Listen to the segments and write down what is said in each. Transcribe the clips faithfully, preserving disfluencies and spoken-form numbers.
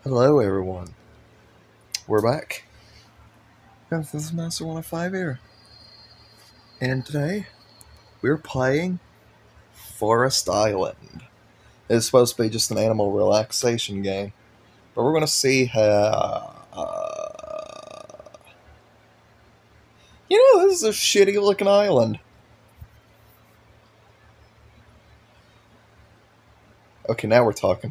Hello, everyone. We're back. This is Master one oh five here. And today, we're playing Forest Island. It's supposed to be just an animal relaxation game. But we're going to see how... Uh, you know, this is a shitty looking island. Okay, now we're talking.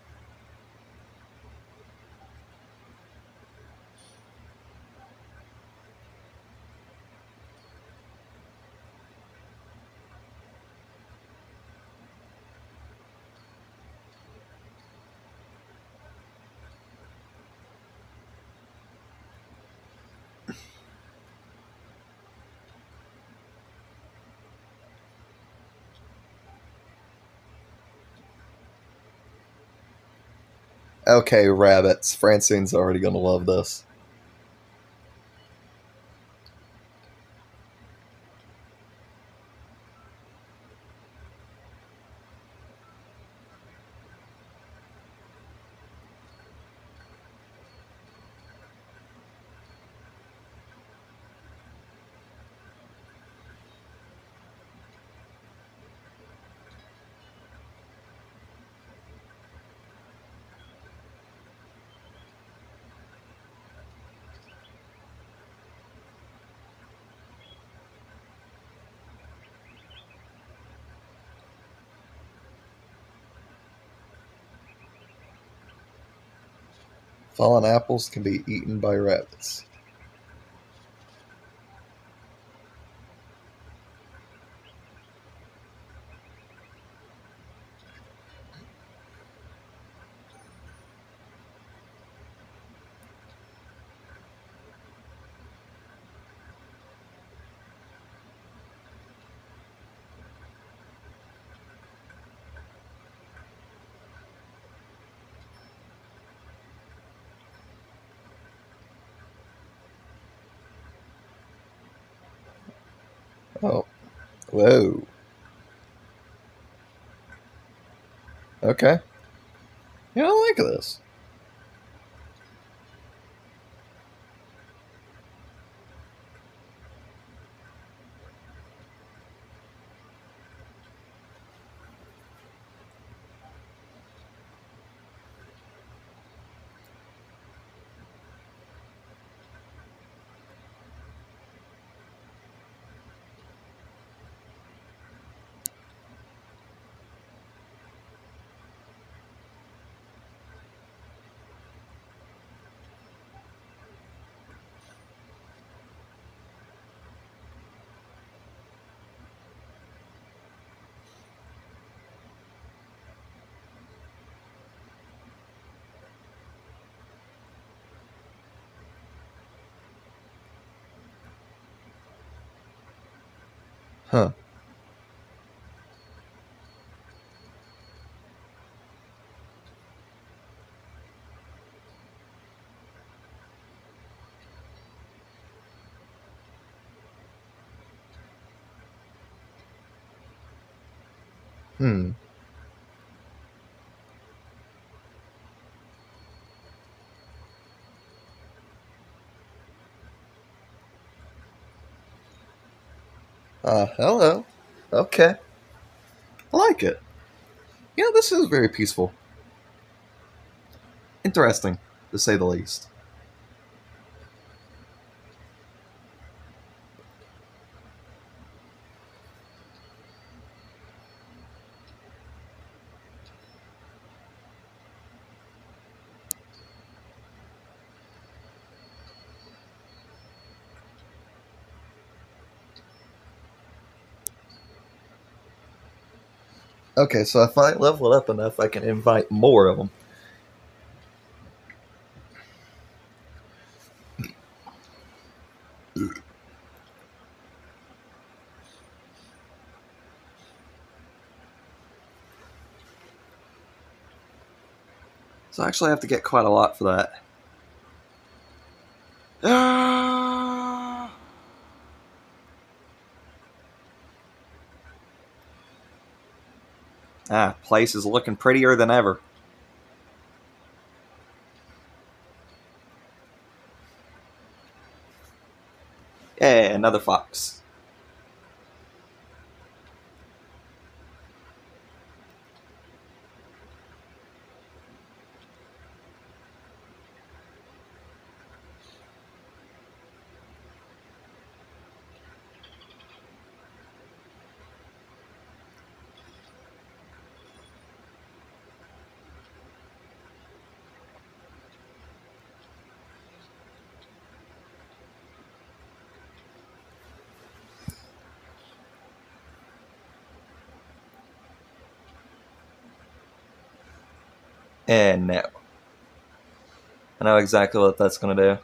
Okay, rabbits. Francine's already going to love this. Fallen apples can be eaten by rabbits. Oh. Whoa. Okay. Yeah, I like this. Huh. Hmm. Uh, hello. Okay. I like it. Yeah, this is very peaceful. Interesting, to say the least. Okay, so if I level it up enough, I can invite more of them. So I actually have to get quite a lot for that. Ah! Ah, place is looking prettier than ever. Yeah, another fox. And no. I know exactly what that's going to do.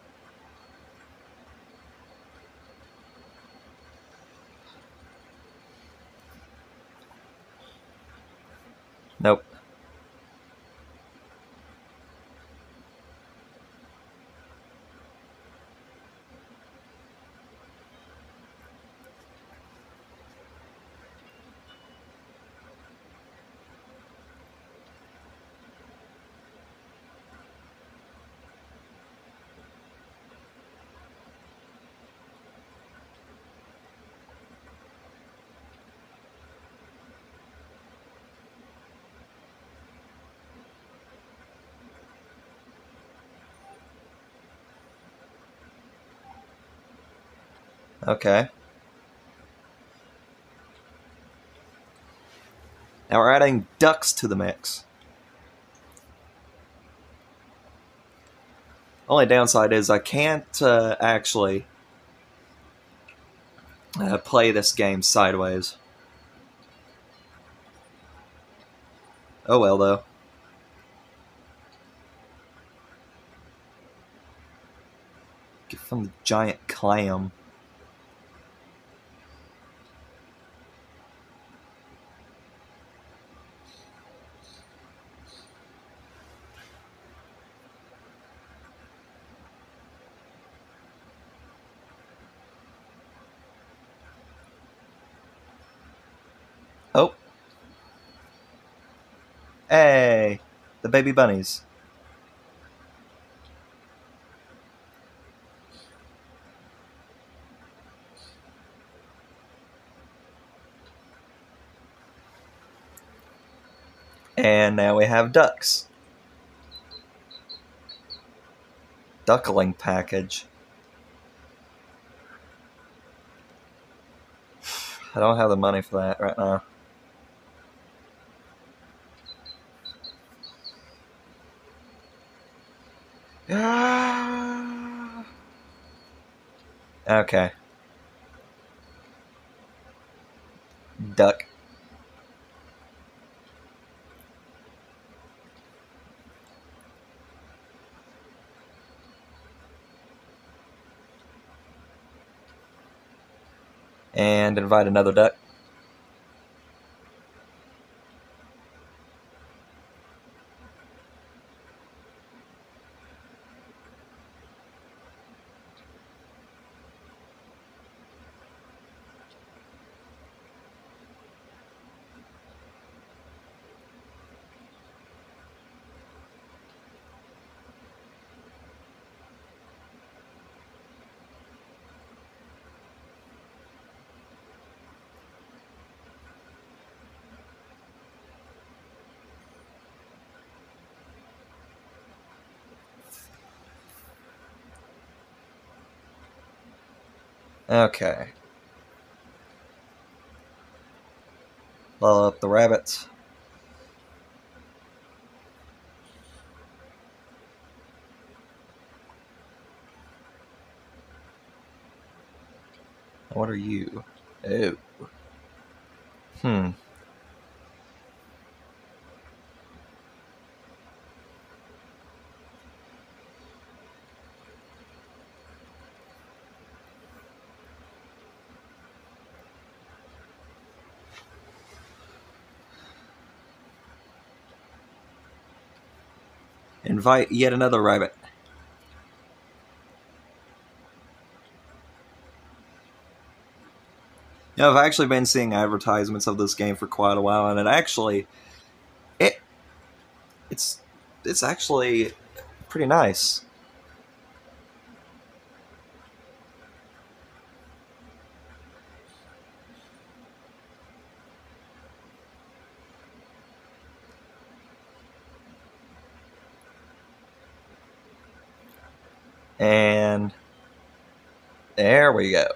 Nope. Okay. Now we're adding ducks to the mix. Only downside is I can't uh, actually uh, play this game sideways. Oh well, though. Get from the giant clam. Oh. Hey! The baby bunnies. And now we have ducks. Duckling package. I don't have the money for that right now. Okay. Duck. And invite another duck. Okay. Level up the rabbits. What are you? Oh. Hmm. Invite yet another rabbit. You know, I've actually been seeing advertisements of this game for quite a while, and it actually, it, it's, it's actually pretty nice. And there we go.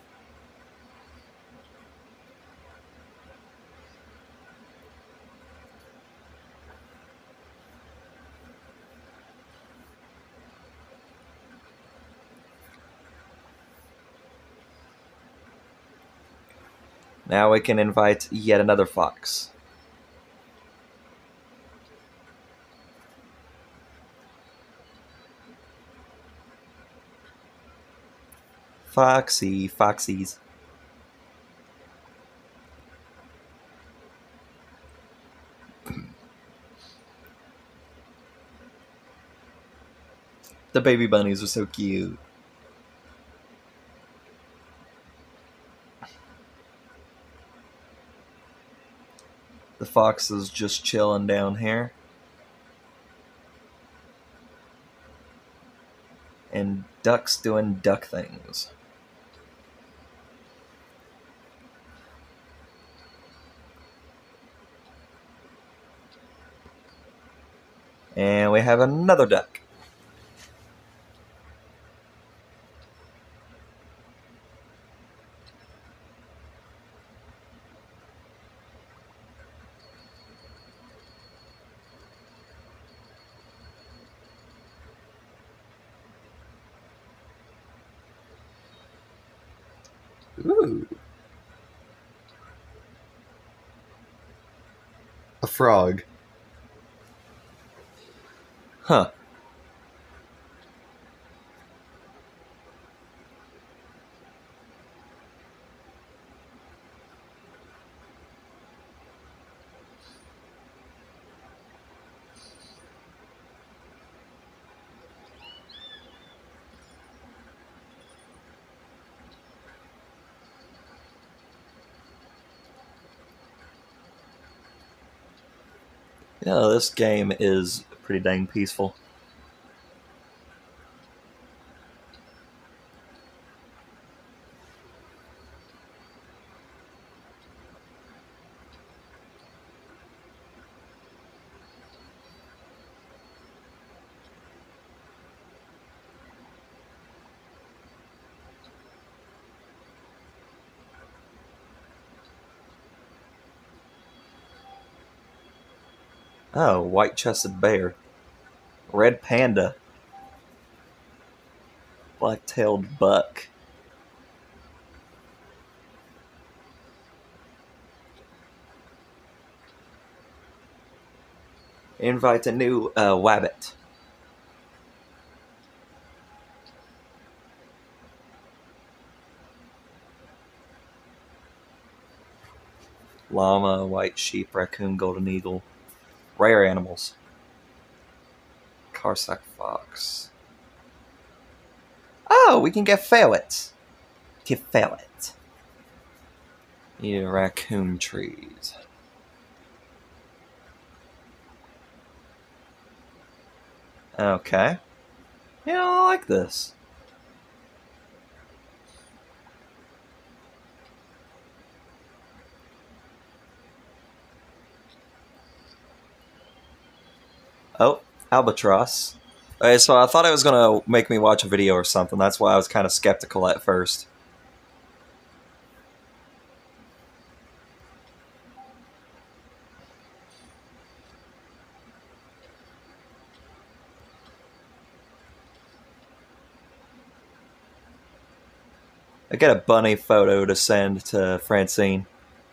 Now we can invite yet another fox. Foxy, foxies. The baby bunnies are so cute. The fox is just chilling down here. And ducks doing duck things. And we have another duck. Ooh. A frog. Huh. Yeah, this game is pretty dang peaceful. Oh, white-chested bear. Red panda. Black-tailed buck. Invite a new uh, wabbit. Llama, white sheep, raccoon, golden eagle. Rare animals. Carsack fox. Oh, we can get ferrets. Get ferret. Need raccoon trees. Okay. Yeah, I like this. Oh, albatross. Okay, so I thought it was gonna make me watch a video or something. That's why I was kind of skeptical at first. I get a bunny photo to send to Francine.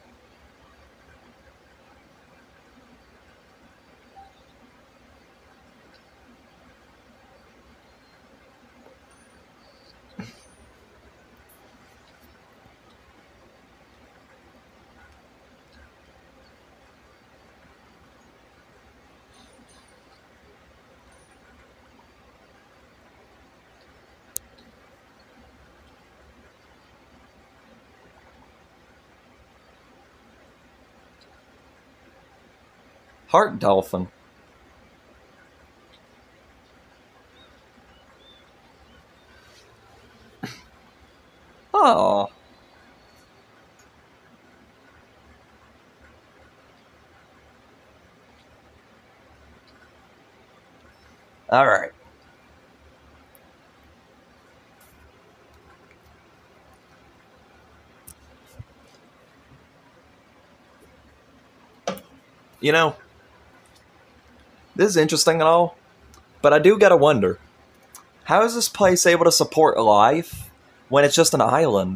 Heart dolphin. Oh. Alright. You know, this is interesting and all, but I do gotta wonder, how is this place able to support life when it's just an island?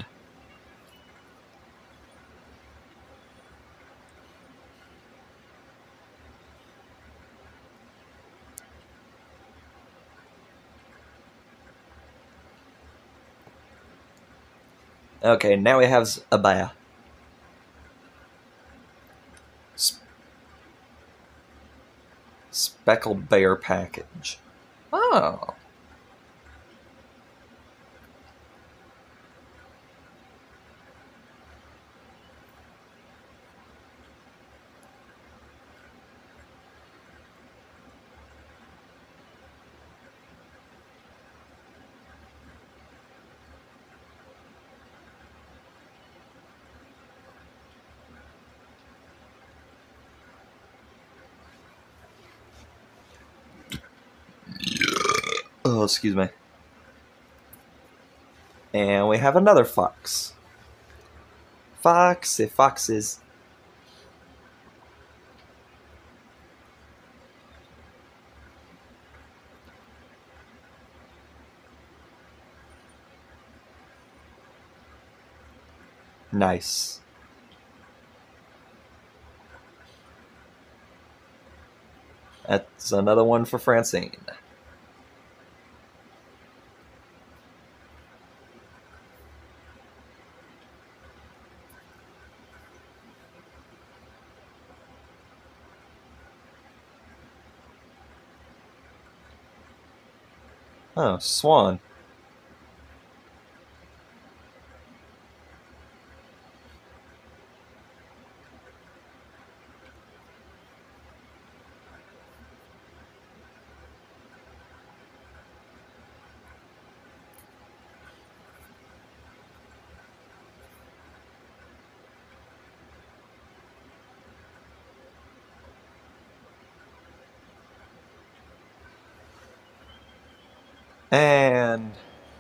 Okay, now he has a bear. Sp Speckled bear package. Oh. Oh, excuse me. And we have another fox. Foxy foxes. Nice. That's another one for Francine. Oh, swan. And...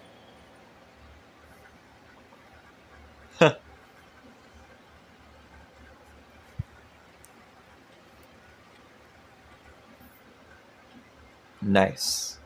nice.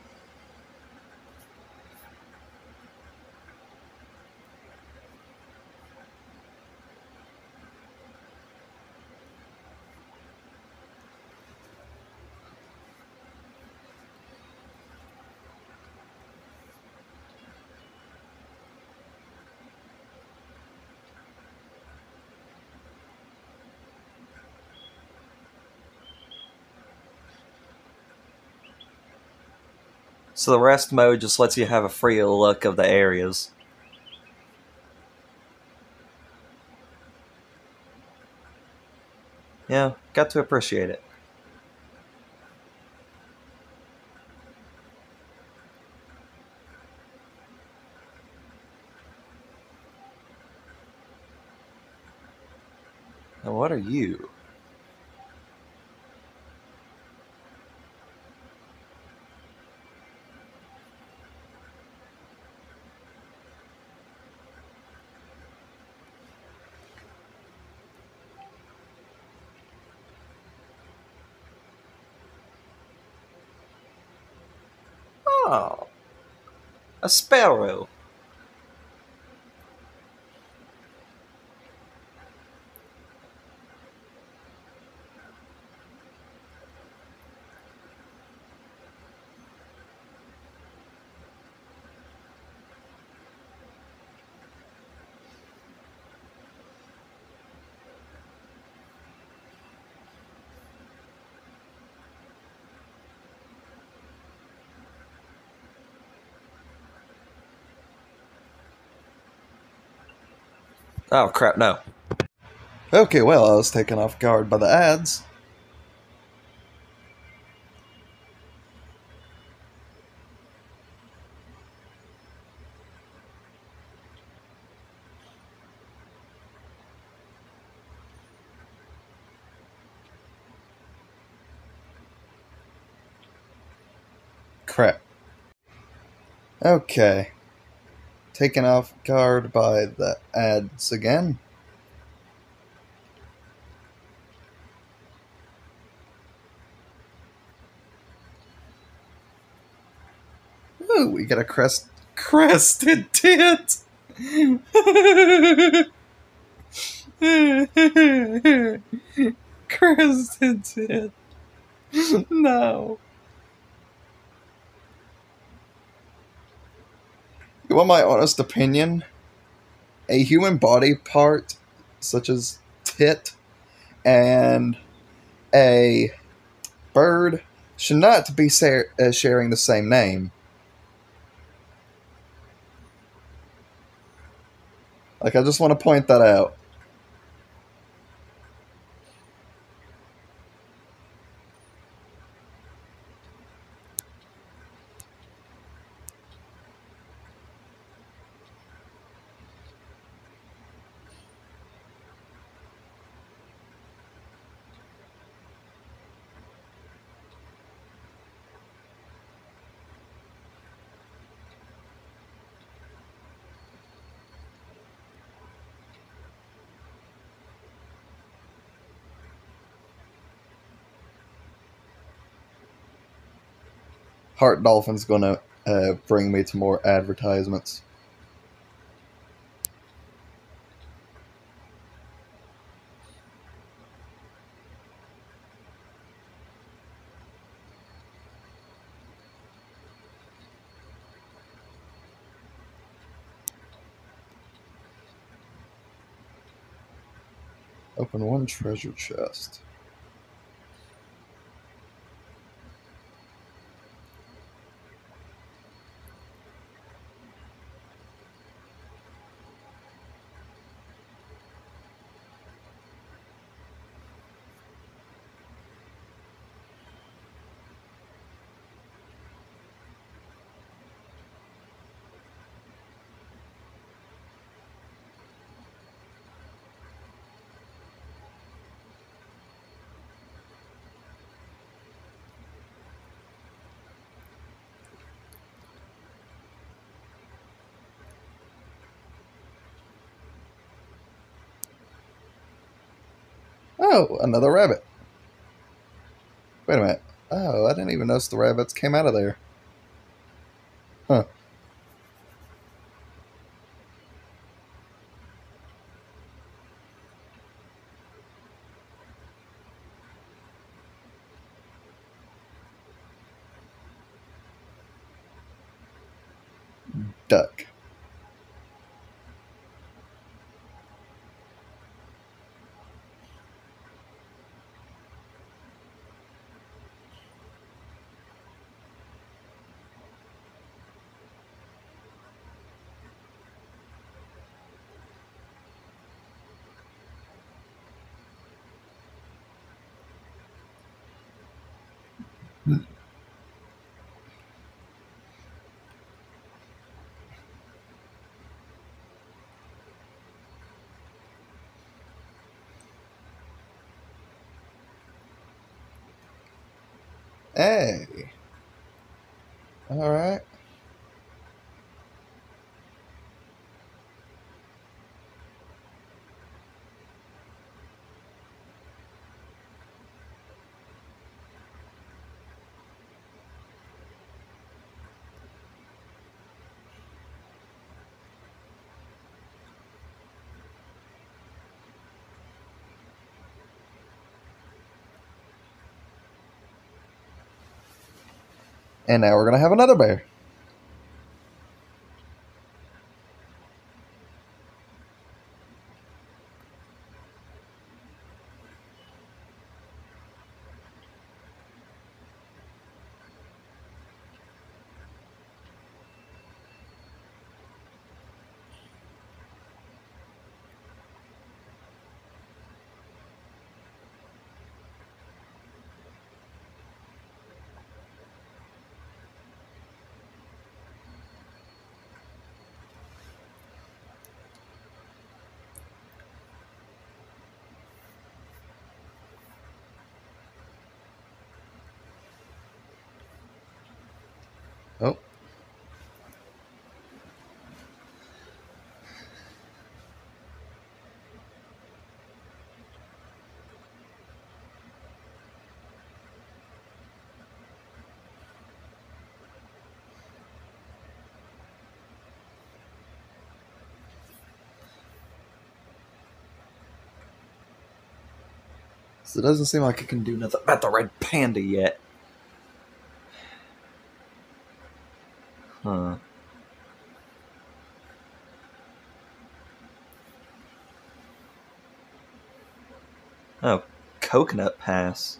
So the rest mode just lets you have a free look of the areas. Yeah, got to appreciate it. Now what are you? Oh, a sparrow. Oh crap, no. Okay, well, I was taken off guard by the ads. Crap. Okay. Taken off guard by the ads again. Ooh, we got a crest crested tit. Crested tit. No. You want my honest opinion? A human body part, such as tit, and a bird should not be sa- uh, sharing the same name. Like, I just want to point that out. Heart Dolphin's gonna uh, bring me to more advertisements. Open one treasure chest. Oh, another rabbit. Wait a minute. Oh, I didn't even notice the rabbits came out of there. Huh. Duck. Hey. Alright. And now we're gonna have another bear. So it doesn't seem like I can do nothing about the red panda yet. Huh. Oh, Coconut Pass.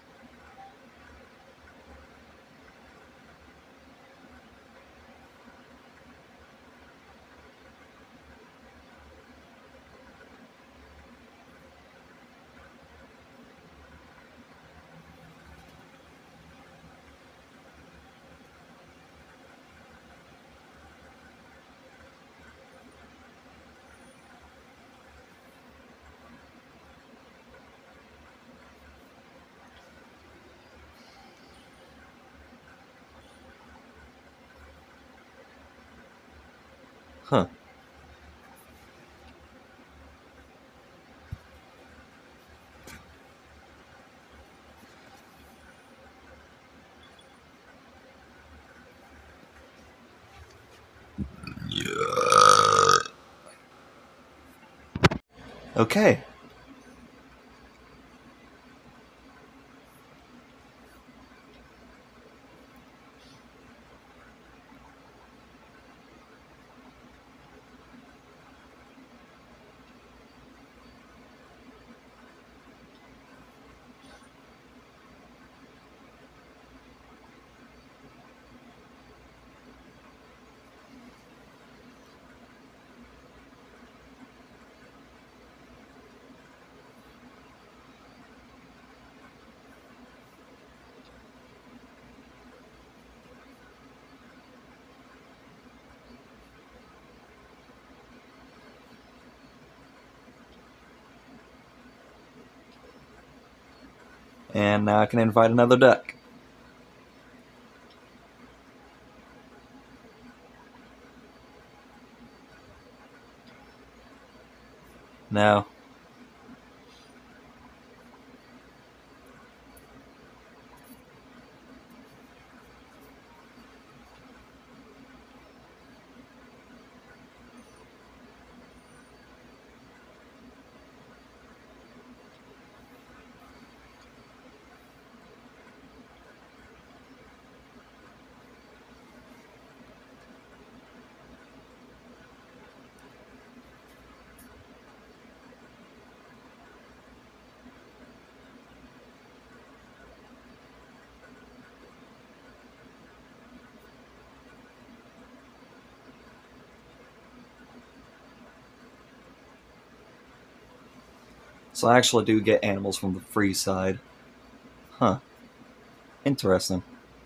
Huh. Okay. And now I can invite another duck. No. So I actually do get animals from the free side. Huh. Interesting.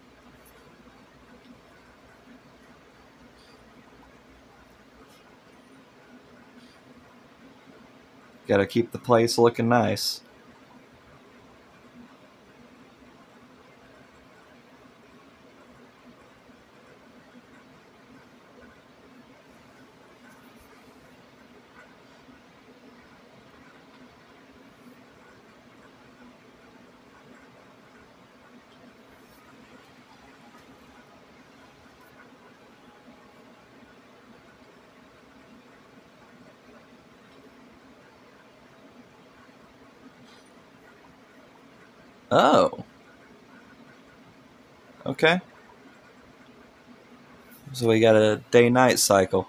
Gotta keep the place looking nice. Oh. Okay. So we got a day-night cycle.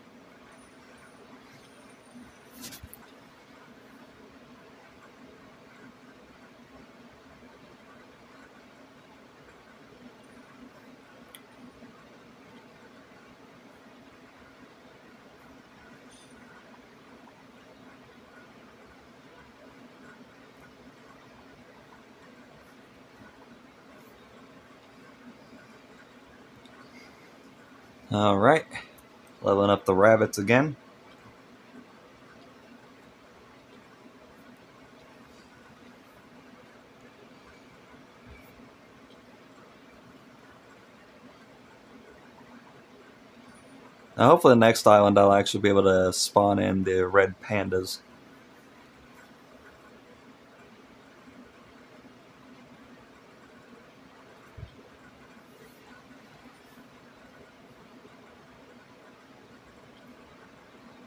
Alright. Leveling up the rabbits again. Now hopefully the next island I'll actually be able to spawn in the red pandas.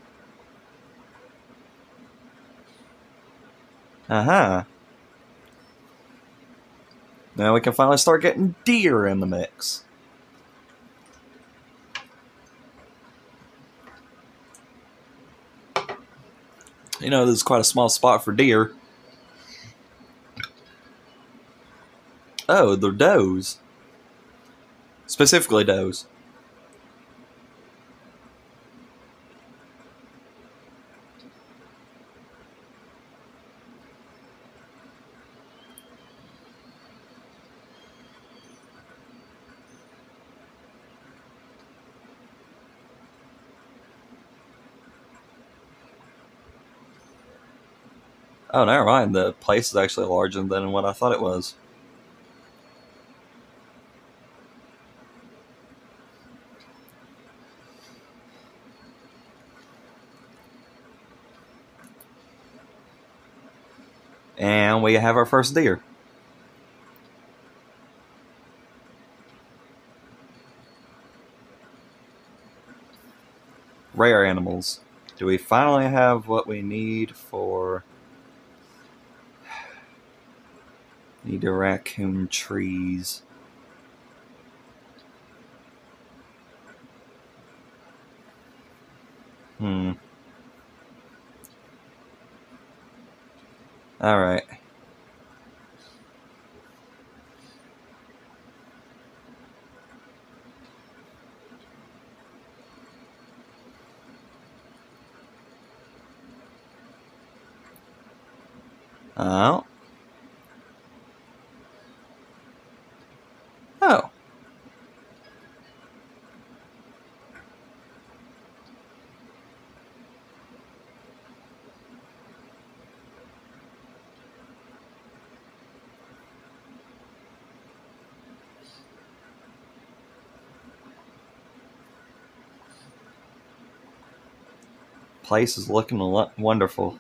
Aha. Uh-huh. Now we can finally start getting deer in the mix. You know, this is quite a small spot for deer. Oh, they're does. Specifically does. Oh, never mind. The place is actually larger than what I thought it was. And we have our first deer. Rare animals. Do we finally have what we need for... Need a raccoon trees. Hmm. Alright. Oh. Oh. Place is looking wonderful.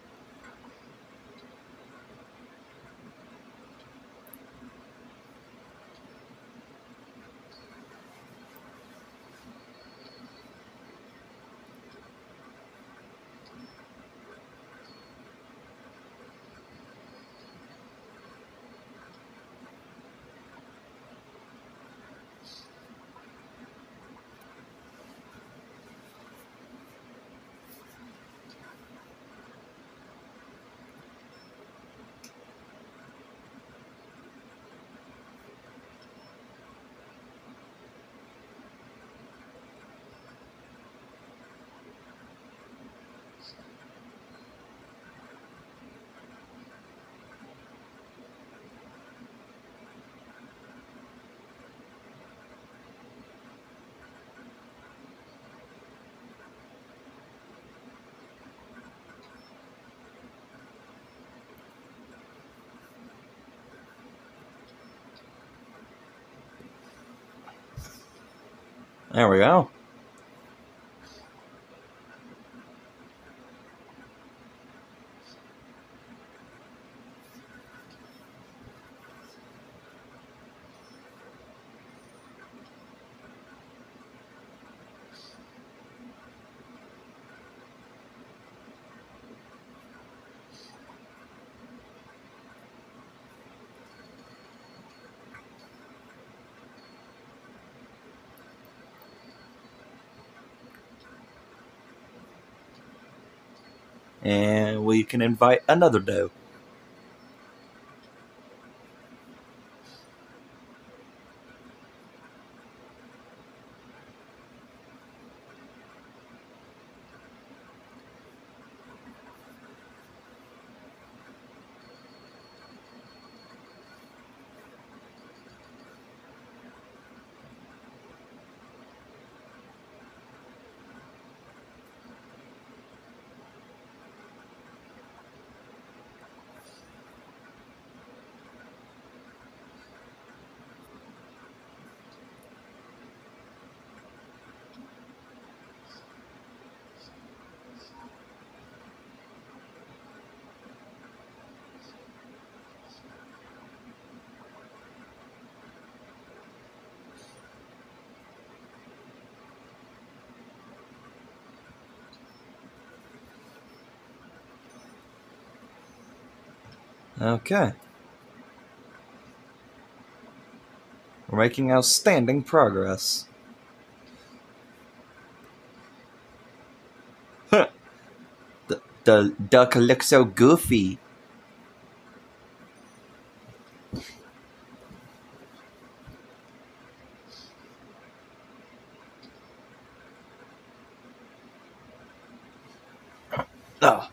There we go. And we can invite another doe. Okay. We're making outstanding progress. Huh. The, the duck looks so goofy. Oh.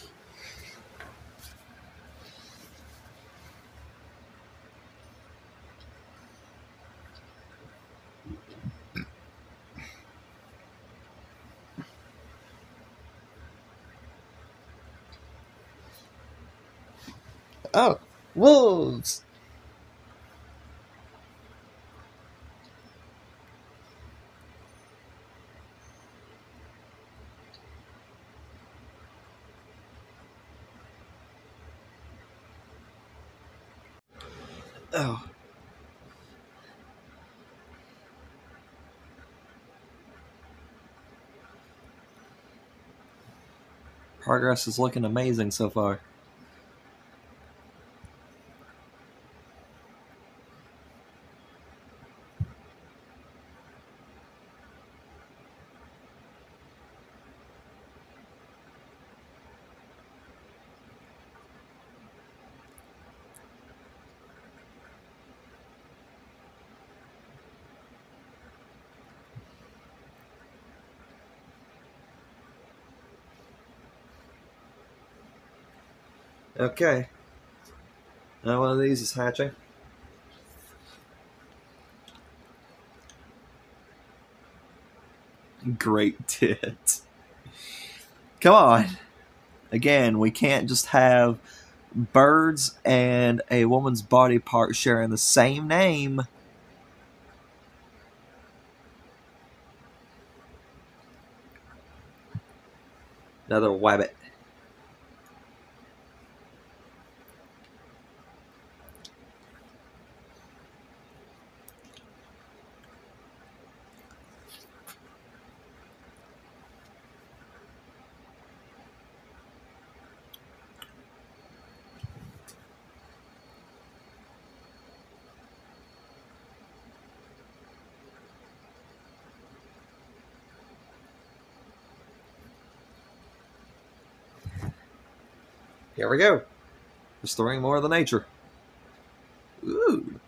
Oh, wolves! Oh. Progress is looking amazing so far. Okay. Now one of these is hatching. Great tit. Come on. Again, we can't just have birds and a woman's body part sharing the same name. Another wabbit. Here we go. Restoring more of the nature. Ooh.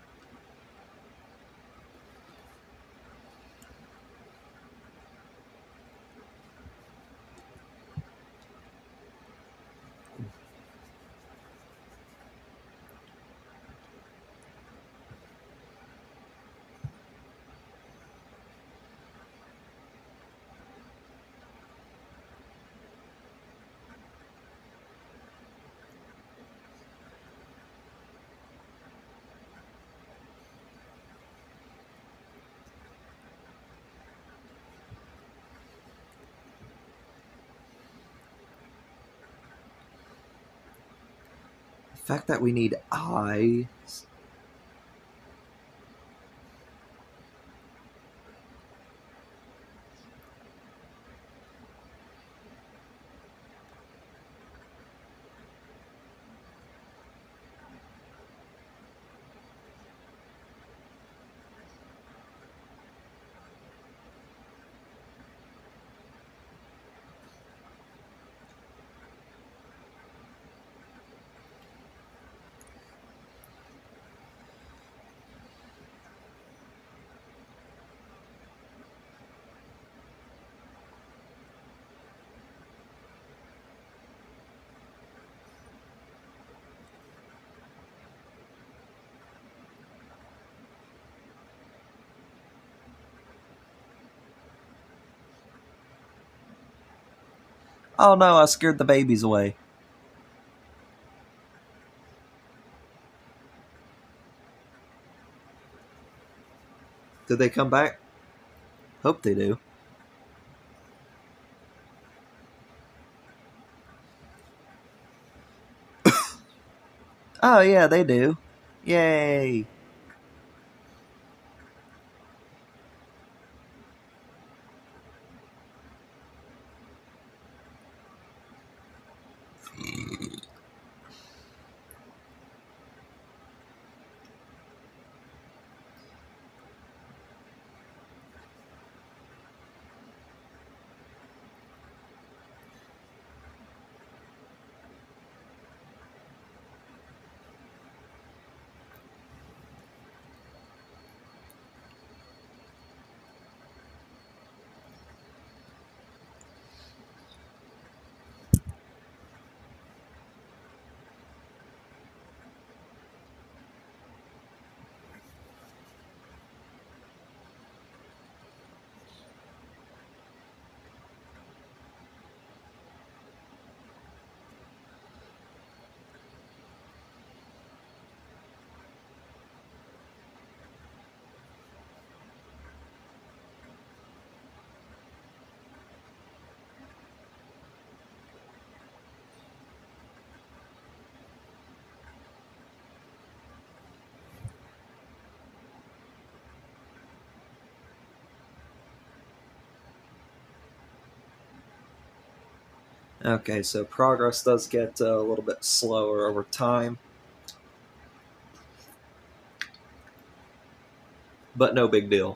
The fact that we need eyes. Oh no, I scared the babies away. Did they come back? Hope they do. Oh yeah, they do. Yay! Okay, so progress does get uh, a little bit slower over time. But no big deal.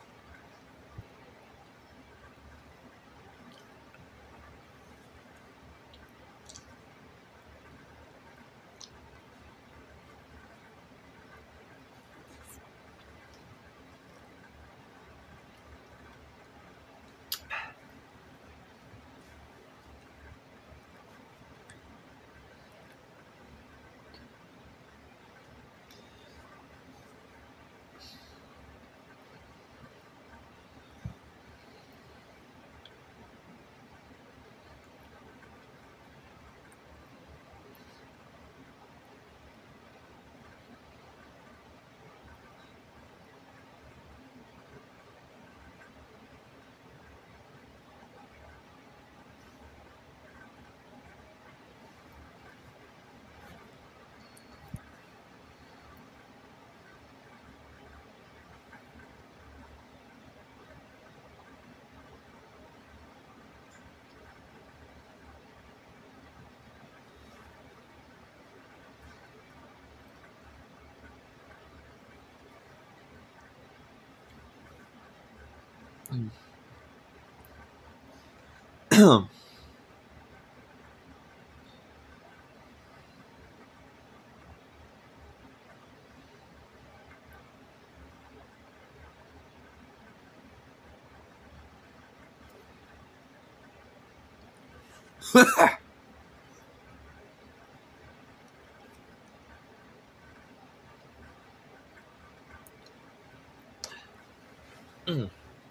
Mm.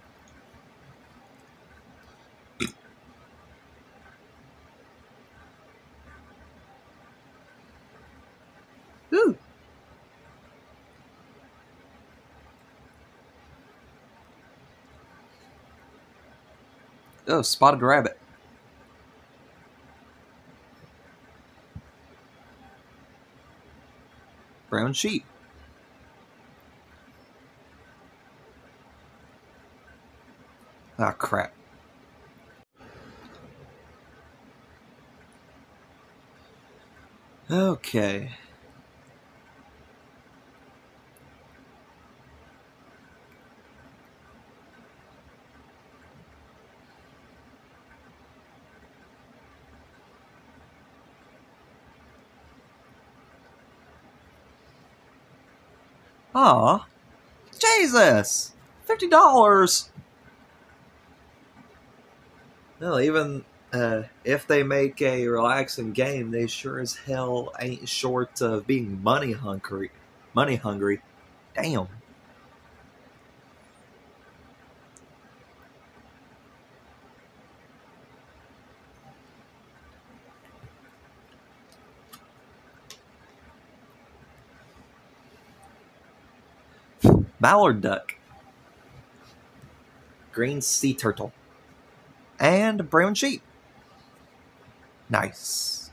Ooh. Oh, spotted rabbit. Brown sheep. Ah, crap. Okay. Aw. Jesus! fifty dollars! Well, even uh, if they make a relaxing game, they sure as hell ain't short of being money hungry. Money hungry. Damn. Mallard duck. Green sea turtle. And brown sheep. Nice.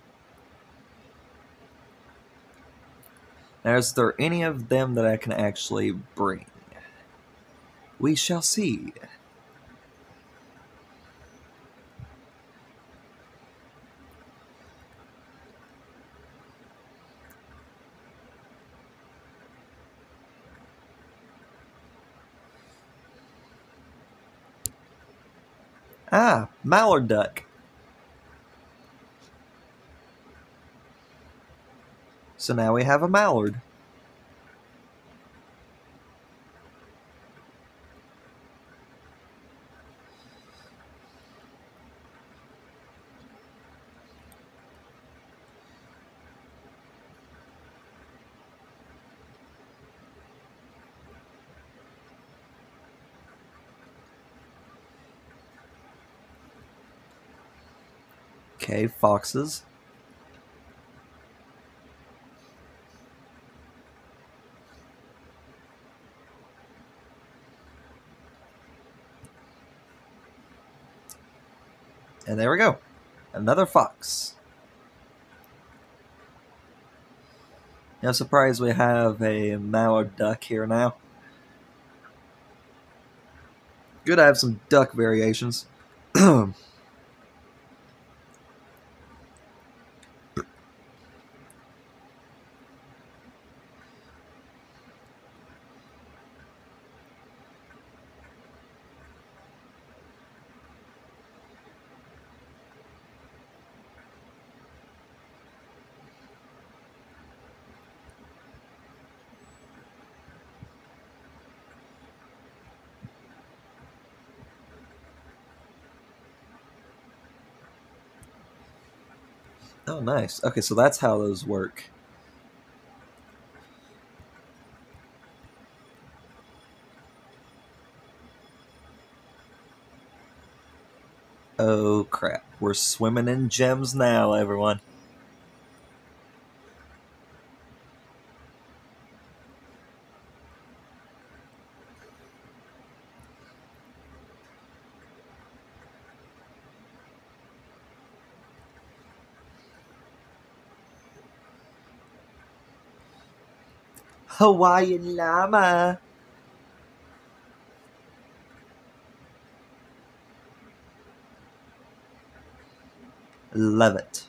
Now, is there any of them that I can actually bring? We shall see. Ah, mallard duck. So now we have a mallard. Okay, foxes. And there we go. Another fox. No surprise we have a mallard duck here now. Good to have some duck variations. Oh, nice. Okay, so that's how those work. Oh, crap. We're swimming in gems now, everyone. Hawaiian llama. Love it.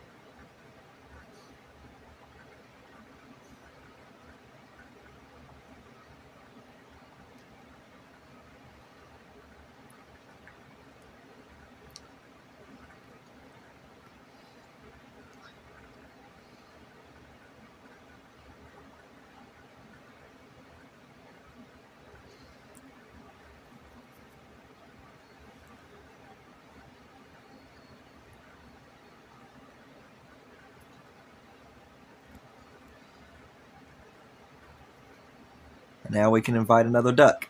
And now we can invite another duck.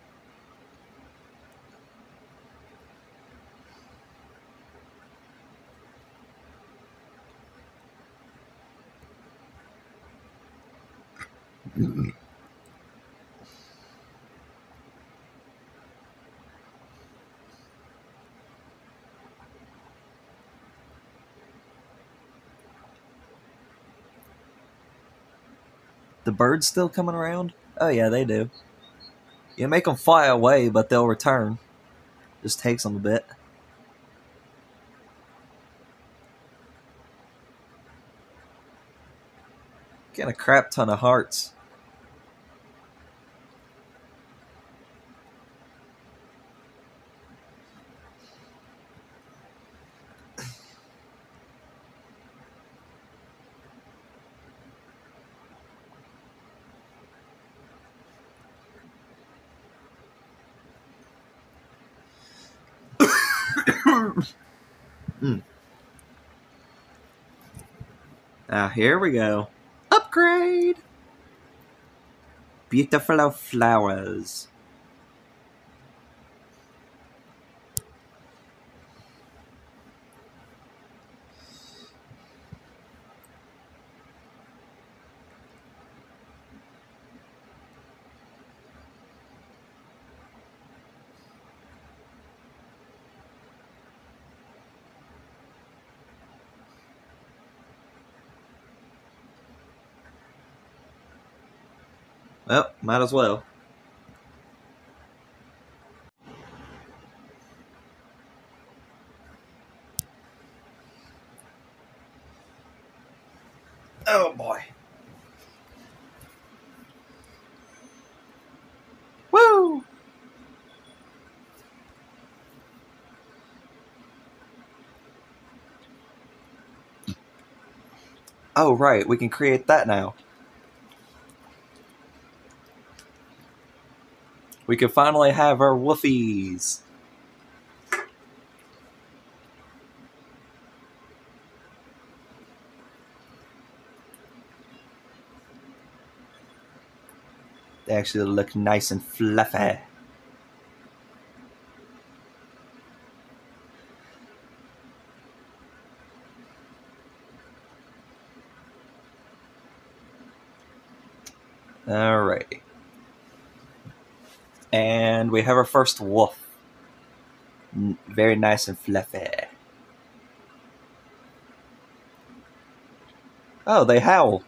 The birds still coming around? Oh yeah, they do. You make them fly away, but they'll return. Just takes them a bit. Getting a crap ton of hearts. mm. Ah, here we go. Upgrade! Beautiful flowers. Well, might as well. Oh boy. Woo! Oh right, we can create that now. We can finally have our woofies. They actually look nice and fluffy. Alrighty. And we have our first wolf. Very nice and fluffy. Oh, they howl.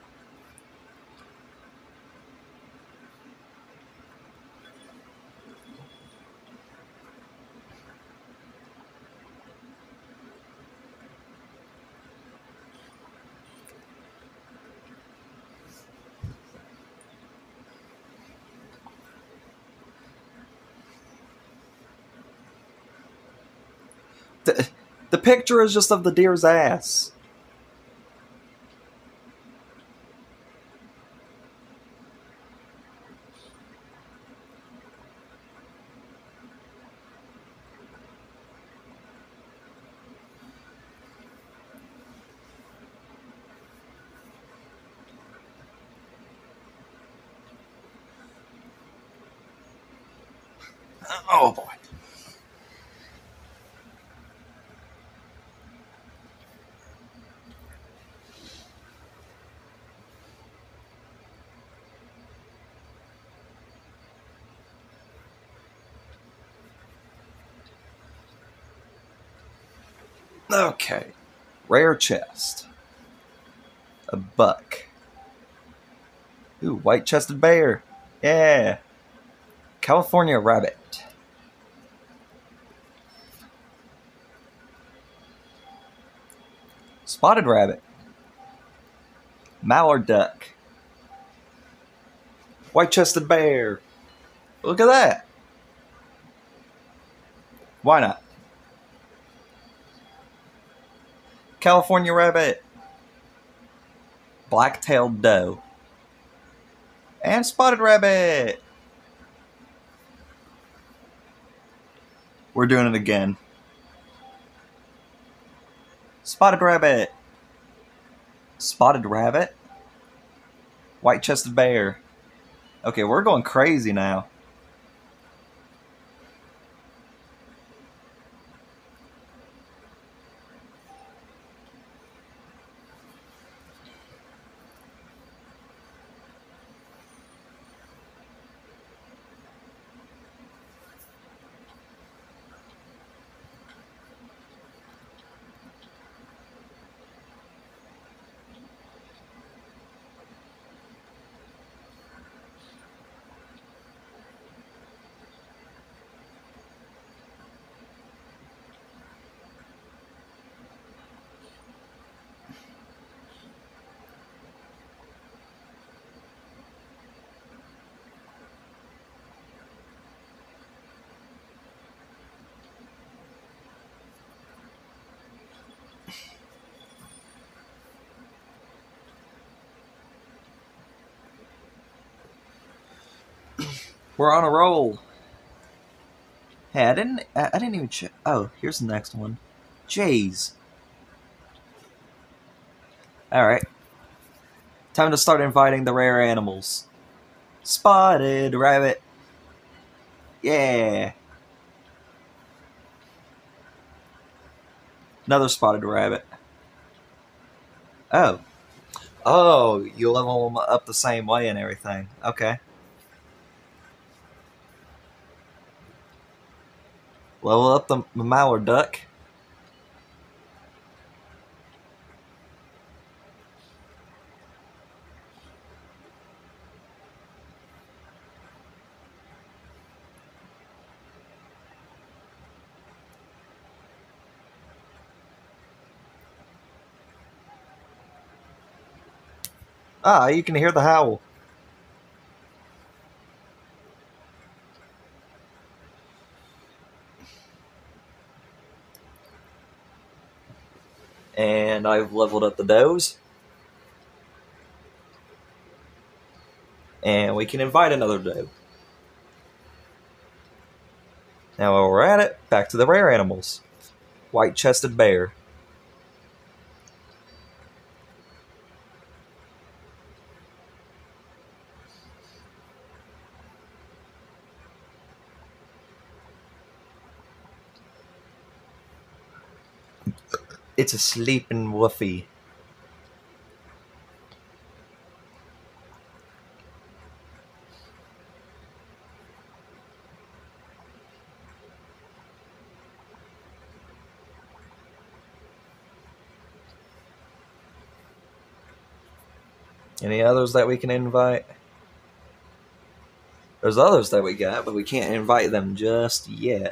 The, the picture is just of the deer's ass. Oh boy. Okay. Rare chest. A buck. Ooh, white-chested bear. Yeah. California rabbit. Spotted rabbit. Mallard duck. White-chested bear. Look at that. Why not? California rabbit. Black-tailed doe. And spotted rabbit. We're doing it again. Spotted rabbit. Spotted rabbit. White-chested bear. Okay, we're going crazy now. We're on a roll. Hey, I didn't. I, I didn't even check. Oh, here's the next one. Jays. All right. Time to start inviting the rare animals. Spotted rabbit. Yeah. Another spotted rabbit. Oh. Oh, you level them up the same way and everything. Okay. Level up the mallard duck. Ah, you can hear the howl. And I've leveled up the does. And we can invite another doe. Now while we're at it, back to the rare animals. White-chested bear. It's a sleeping woofie. Any others that we can invite? There's others that we got, but we can't invite them just yet.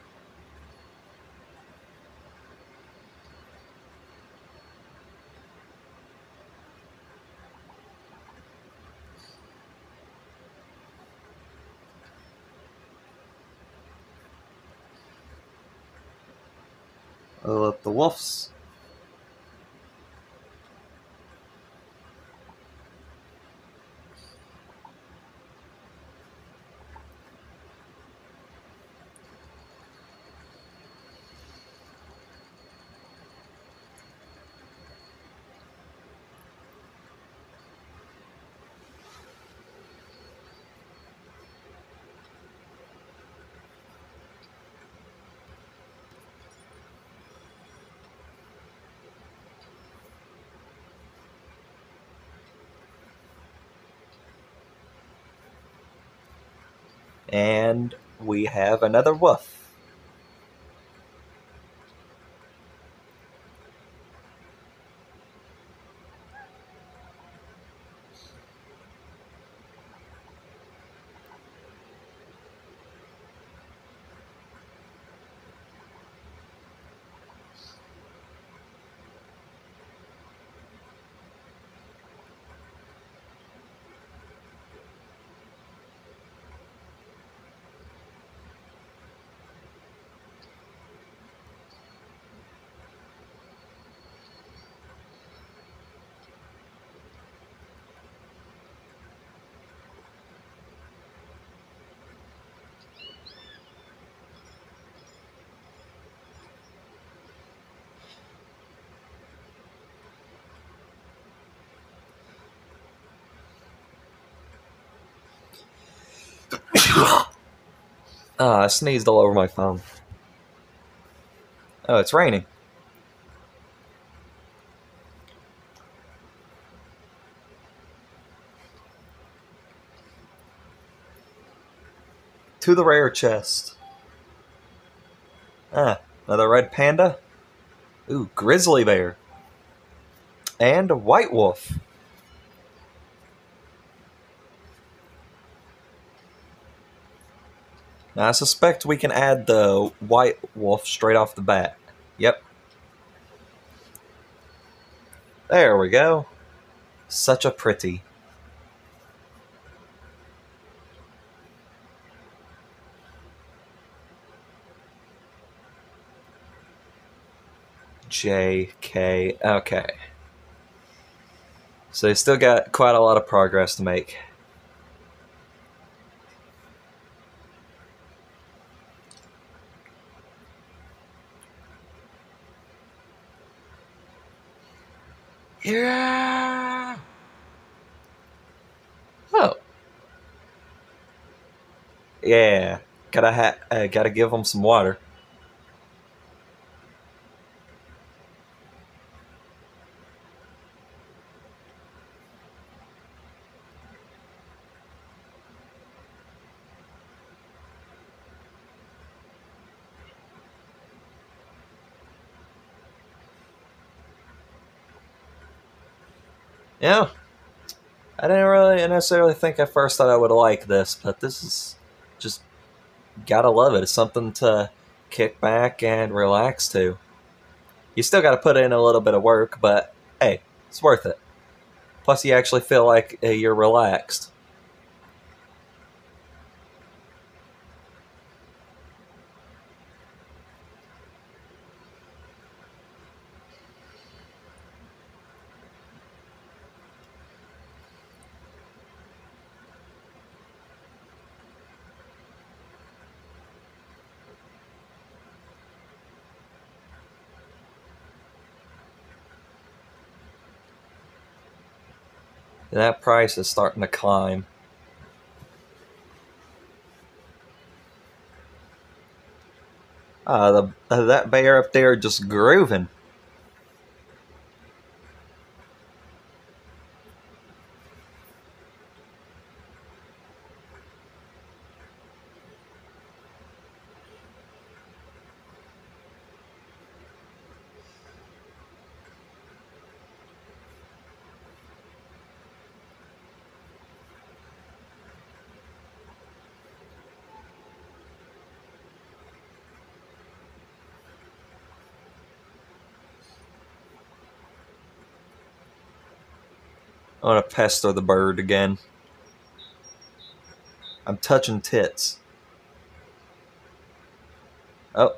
Let the wolves. And we have another wolf. Ah, I sneezed all over my phone. Oh, it's raining. To the rare chest. Ah, another red panda. Ooh, grizzly bear. And a white wolf. Now, I suspect we can add the white wolf straight off the bat. Yep. There we go. Such a pretty. J, K, okay. So they still got quite a lot of progress to make. Yeah. Oh. Yeah. Gotta ha uh, gotta give them some water. Yeah. I didn't really necessarily think at first that I would like this, but this is just gotta love it. It's something to kick back and relax to. You still gotta put in a little bit of work, but hey, it's worth it. Plus, you actually feel like uh, you're relaxed. That price is starting to climb. Uh, the, uh, that bear up there just grooving. I want to pester the bird again. I'm touching tits. Oh.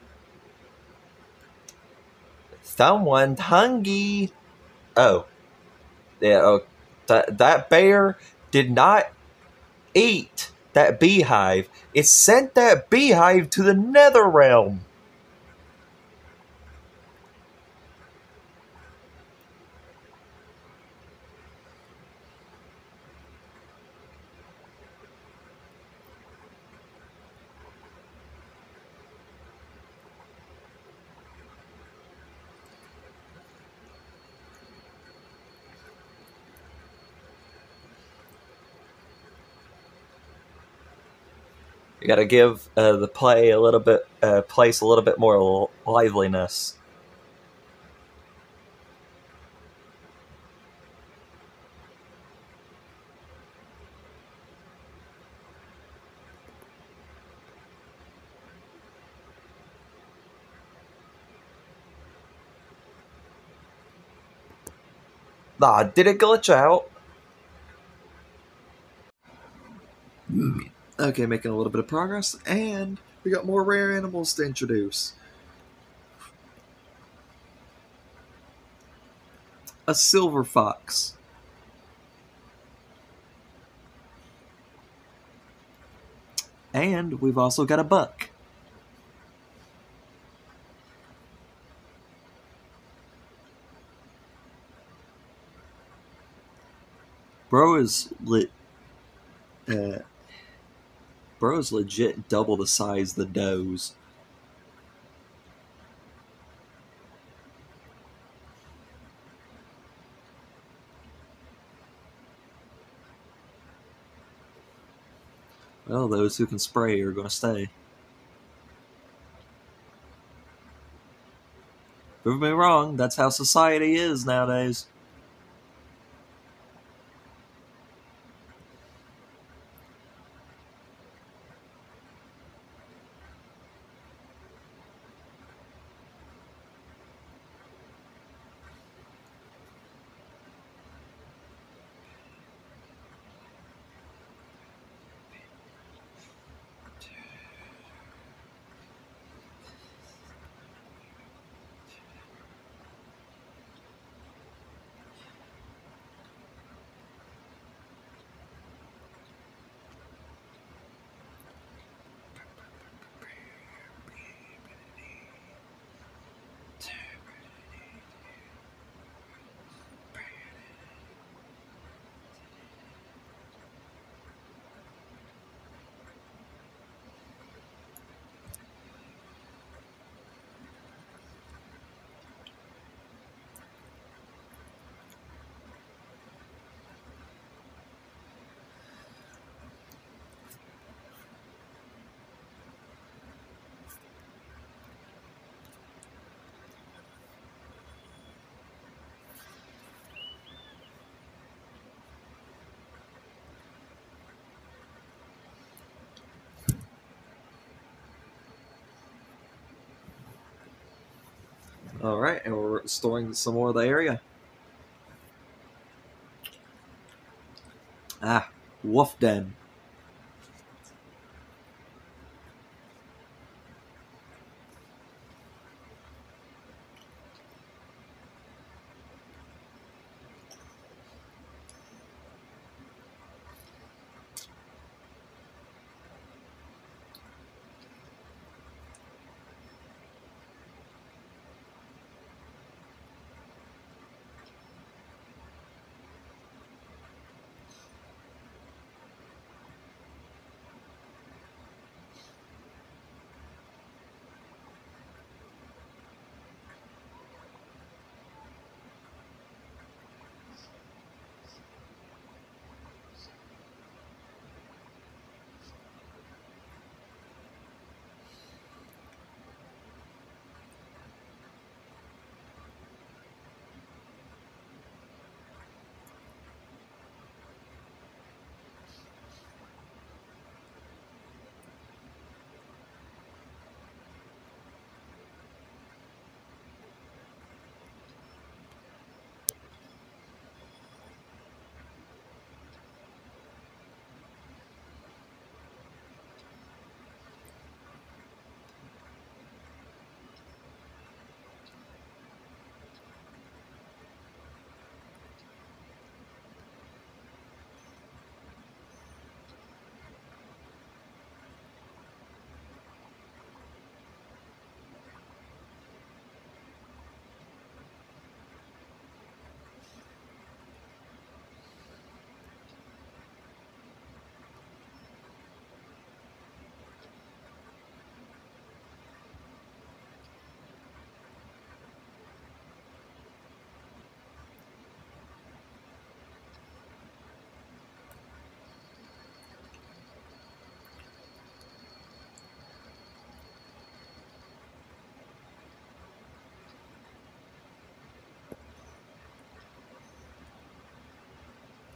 Someone's hungry. Oh. Yeah, oh. That, that bear did not eat that beehive. It sent that beehive to the nether realm. You got to give uh, the play a little bit, uh, place a little bit more liveliness. Ah, did it glitch out? Okay, making a little bit of progress, and we got more rare animals to introduce. A silver fox. And we've also got a buck. Bro is lit. Uh, bro is legit double the size of the does. Well, those who can spray are going to stay. Prove me wrong, that's how society is nowadays. Alright, and we're restoring some more of the area. Ah, wolf den.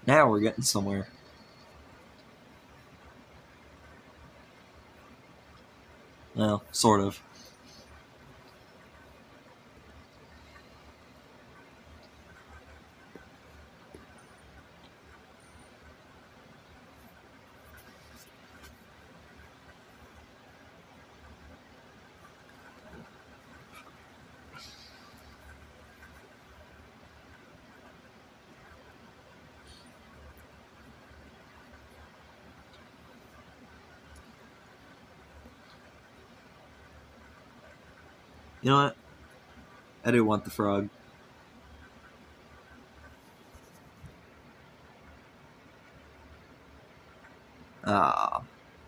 Now we're getting somewhere. Well, sort of. You know what? I do want the frog. Ah.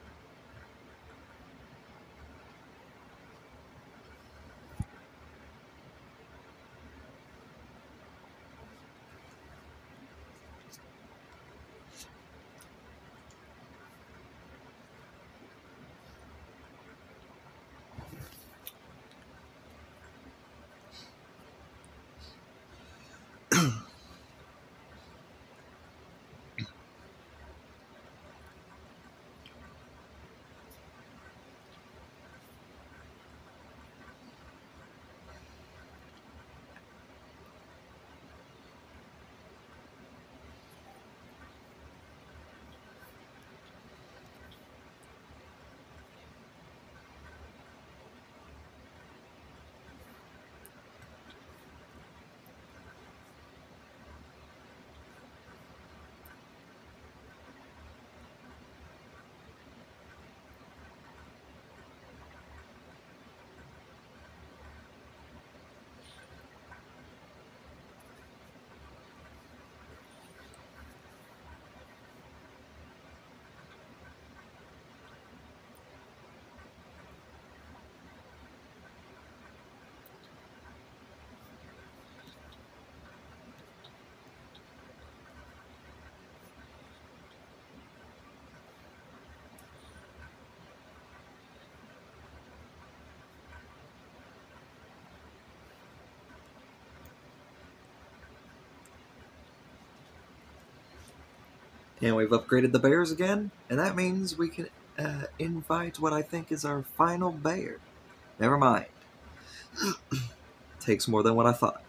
And we've upgraded the bears again, and that means we can uh, invite what I think is our final bear. Never mind. Takes more than what I thought.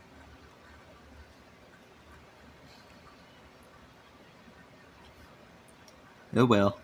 Oh well.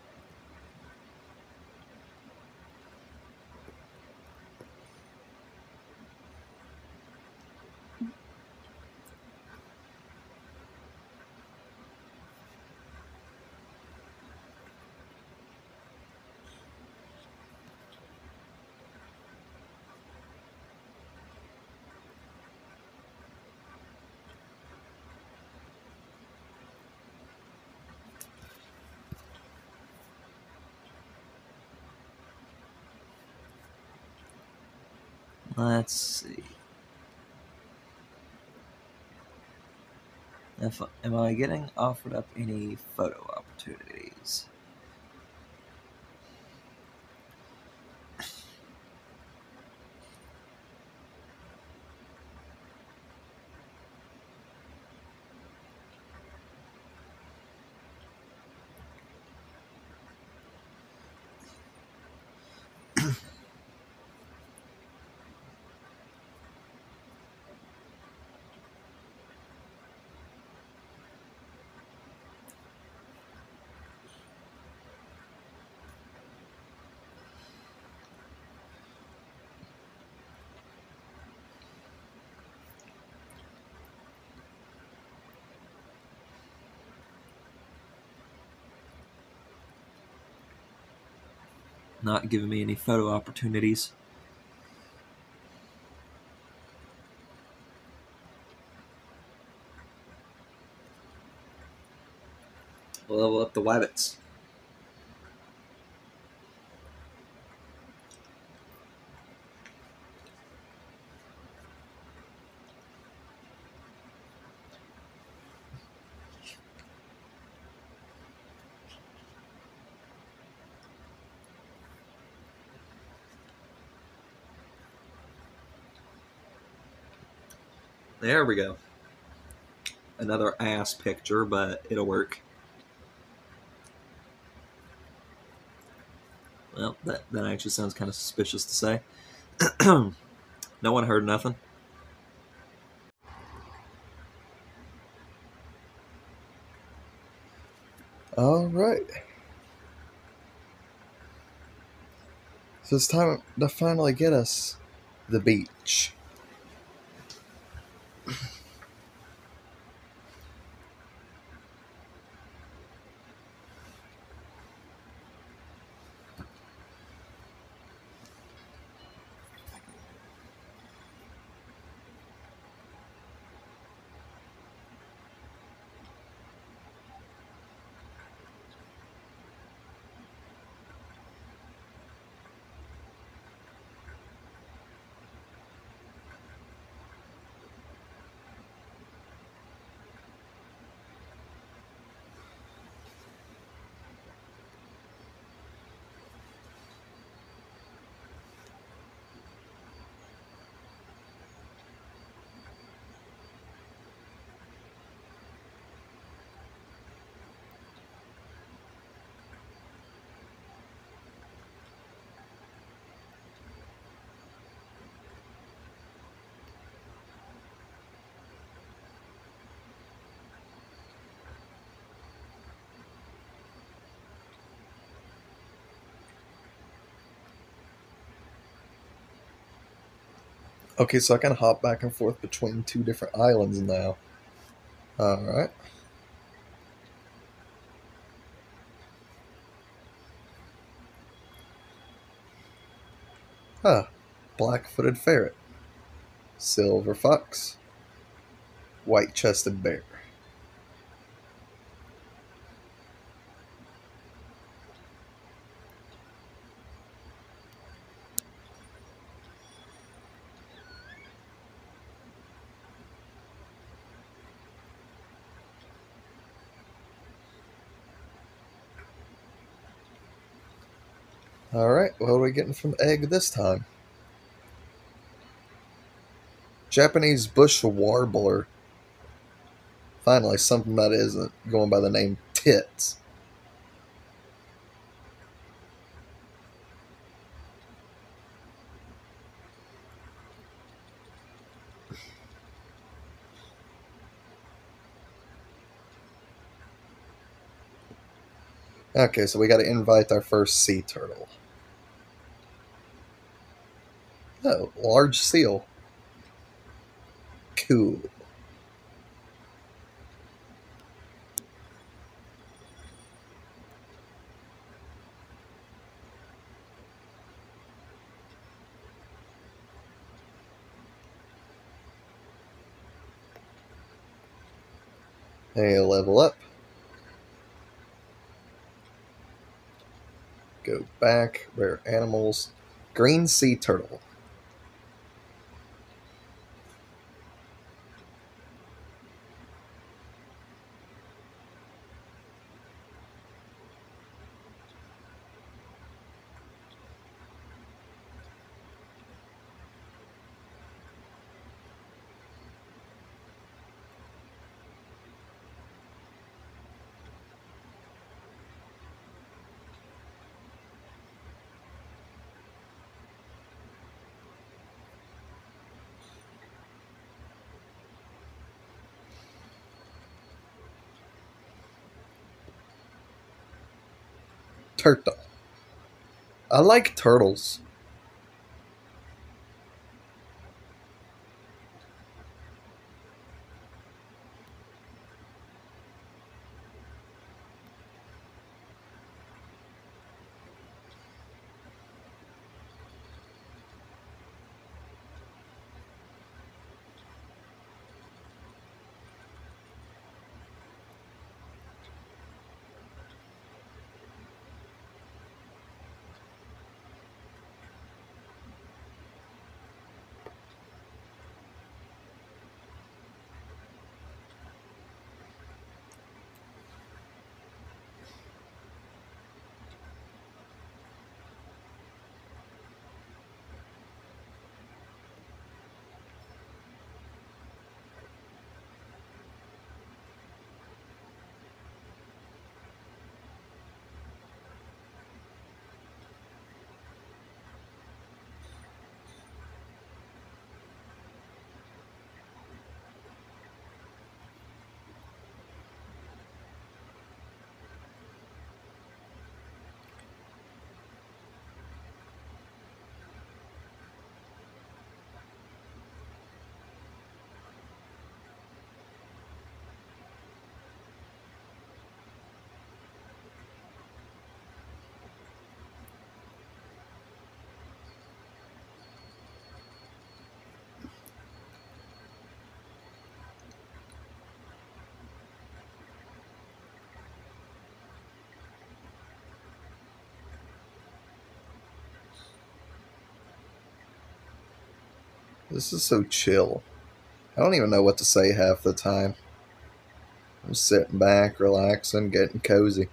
Let's see. If, am I getting offered up any photo opportunities? Not giving me any photo opportunities. We'll level up the wabbits. There we go. another ass picture, but it'll work. Well, that, that actually sounds kind of suspicious to say. No one heard nothing. All right. So it's time to finally get us the beach. Okay, so I can hop back and forth between two different islands now. Alright. Huh. Black-footed ferret. Silver fox. White-chested bear. Alright, what are we getting from egg this time? Japanese bush warbler. Finally, something that isn't going by the name Tits. Okay, so we gotta invite our first sea turtle. Oh, large seal. Cool. Hey, level up. Go back. Rare animals. Green sea turtle. Turtle. I like turtles. This is so chill. I don't even know what to say half the time. I'm sitting back, relaxing, getting cozy.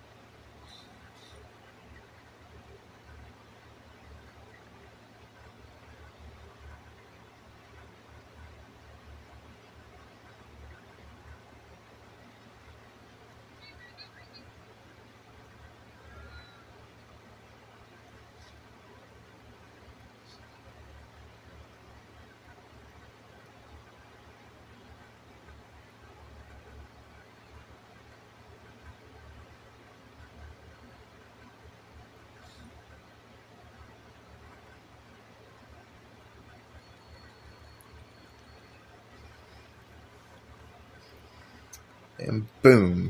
And boom.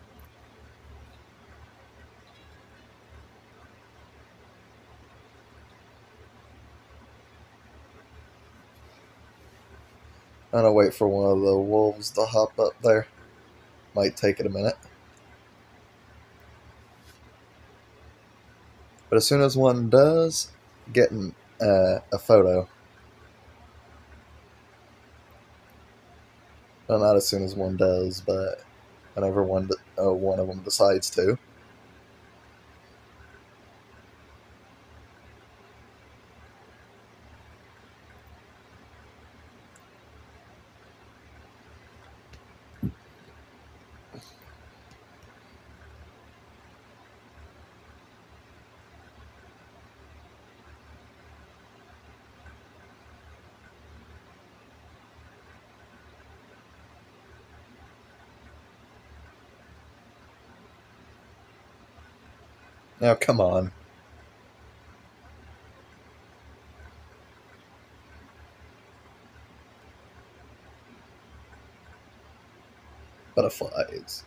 I'm gonna wait for one of the wolves to hop up there. Might take it a minute. But as soon as one does, getting uh, a photo. Well, not as soon as one does, but whenever one uh, one of them decides to. Now, come on. Butterflies.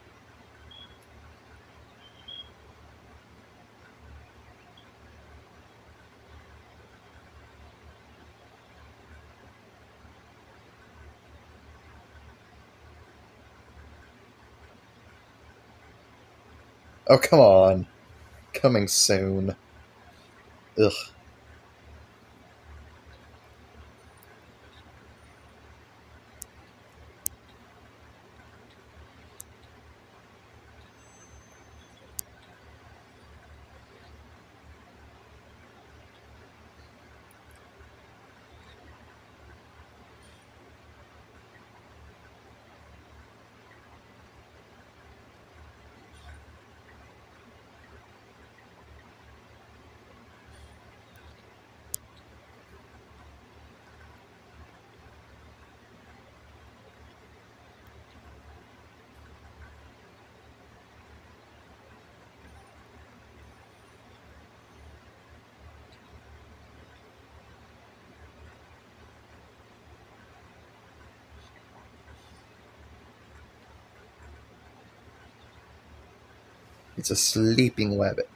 Oh, come on. Coming soon. Ugh. It's a sleeping rabbit.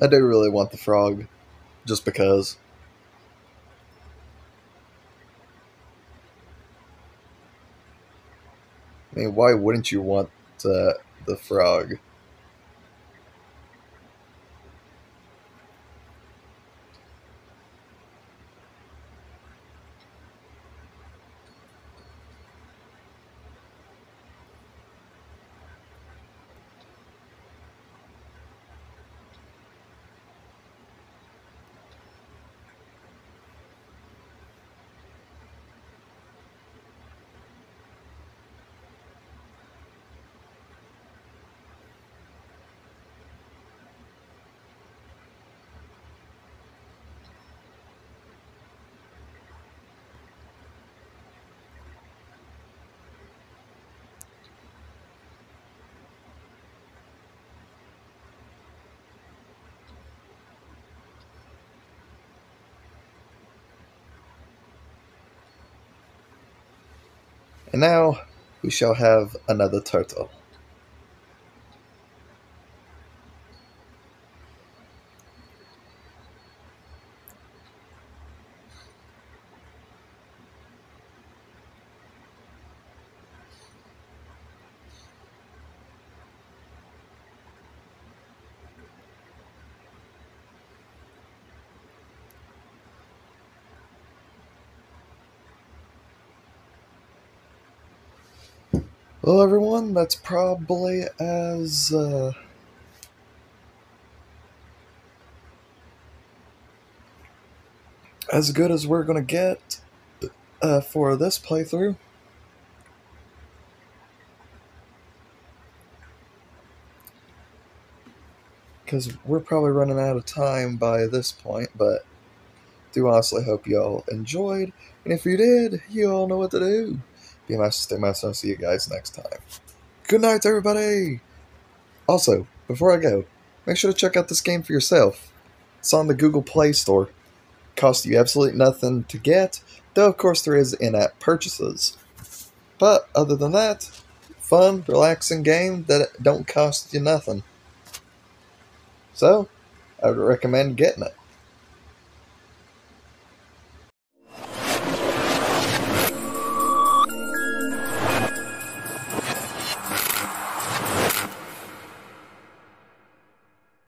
I do really want the frog, just because. I mean, why wouldn't you want uh, the frog? And now we shall have another turtle. Well, everyone, that's probably as uh, as good as we're gonna get uh, for this playthrough. Because we're probably running out of time by this point, but do honestly hope you all enjoyed. And if you did, you all know what to do. Be nice, stay nice, and I'll see you guys next time. Good night, everybody! Also, before I go, make sure to check out this game for yourself. It's on the Google Play Store. Costs you absolutely nothing to get, though of course there is in-app purchases. But other than that, fun, relaxing game that don't cost you nothing. So, I would recommend getting it.